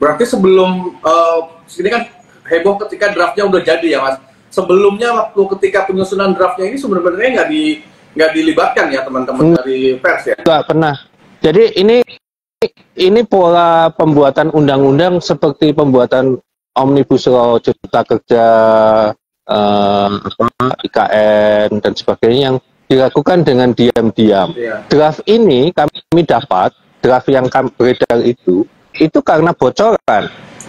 Berarti sebelum ini kan heboh ketika draftnya udah jadi ya Mas. Sebelumnya waktu ketika penyusunan draftnya ini sebenarnya nggak dilibatkan ya teman-teman dari pers ya? Nggak pernah. Jadi ini pola pembuatan undang-undang seperti pembuatan Omnibus Law Cipta Kerja, IKN dan sebagainya yang dilakukan dengan diam-diam. Draft ini kami dapat, draft yang kami beredar itu karena bocoran,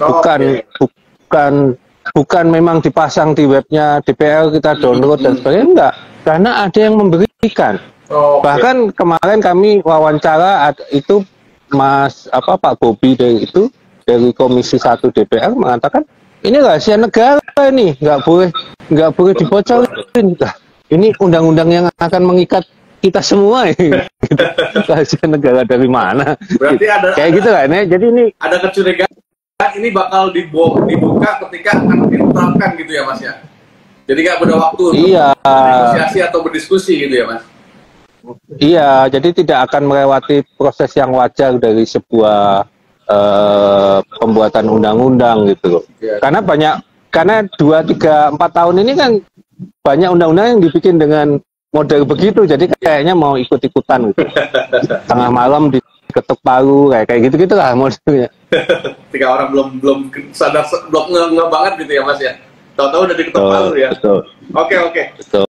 bukan memang dipasang di webnya DPR kita download dan sebagainya, enggak, karena ada yang memberikan. Bahkan kemarin kami wawancara itu Pak Bobi dari Komisi 1 DPR mengatakan ini rahasia negara, ini nggak boleh dibocorin. Ini undang-undang yang akan mengikat kita semua ini. Rahasia negara dari mana? Berarti kayak gitu kan ya. Jadi ini ada kecurigaan ini bakal dibuka ketika akan diterapkan gitu ya Mas ya. Jadi nggak ada waktu untuk negosiasi atau berdiskusi gitu ya Mas. Iya, jadi tidak akan melewati proses yang wajar dari sebuah pembuatan undang-undang gitu loh. Karena 2, 3, 4 tahun ini kan banyak undang-undang yang dibikin dengan model begitu, jadi kayaknya mau ikut-ikutan gitu. Tengah malam diketuk palu kayak gitu lah modelnya. Ketika orang belum sadar, belum nge banget gitu ya Mas ya. Tahu-tahu udah diketuk palu ya. Betul. Oke. Betul.